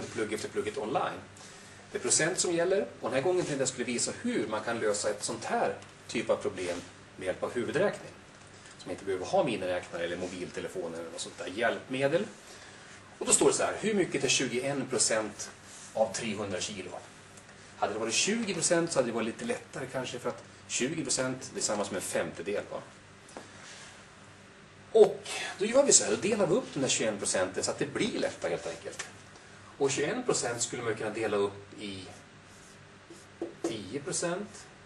till plugg efter plugget online. Det är procent som gäller, och den här gången tänkte jag skulle visa hur man kan lösa ett sånt här typ av problem med hjälp av huvudräkning. Som inte behöver ha miniräknare eller mobiltelefoner eller något sånt där hjälpmedel. Och då står det så här: hur mycket är 21% av 300 kilo? Hade det varit 20% så hade det varit lite lättare kanske, för att 20% det är samma som en femtedel, va? Och då gör vi så här, då delar vi upp den här 21% så att det blir lättare helt enkelt. Och 21% skulle man kunna dela upp i 10%,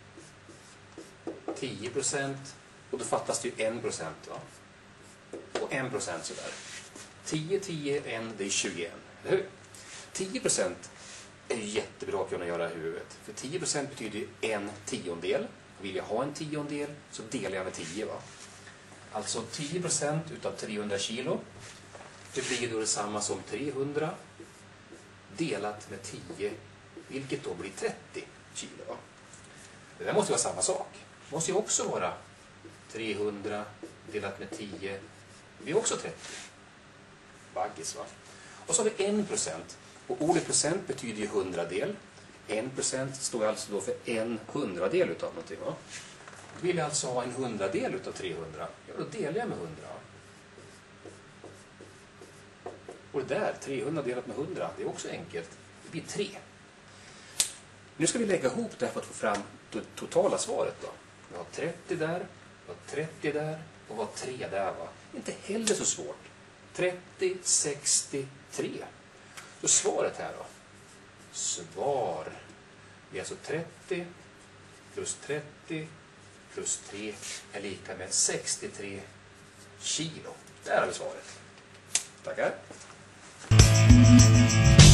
10%, och då fattas det ju 1%, va? Och 1% sådär. 10, 10, 1, det är 21, eller hur? 10% är ju jättebra att kunna göra i huvudet. För 10% betyder ju en tiondel. Vill jag ha en tiondel så delar jag med 10, va? Alltså 10% utav 300 kilo. Det blir då detsamma som 300 delat med 10. Vilket då blir 30 kilo, va? Det där måste vara samma sak. Det måste ju också vara 300 delat med 10. Det blir också 30. Baggis, va? Och så har vi 1%. Och ordet procent betyder ju hundradel. 1% står alltså då för en hundradel utav någonting, va? Vill jag alltså ha en hundradel utav 300, ja, då delar jag med 100. Och det där, 300 delat med 100, det är också enkelt. Det blir 3. Nu ska vi lägga ihop det här för att få fram det totala svaret då. Vi har 30 där, vi har 30 där och vi har 3 där, va? Inte heller så svårt. 30, 60, 3. Så svaret här då. Svar. Det är alltså 30 plus 30 plus 3 är lika med 63 kilo. Där har vi svaret. Tackar.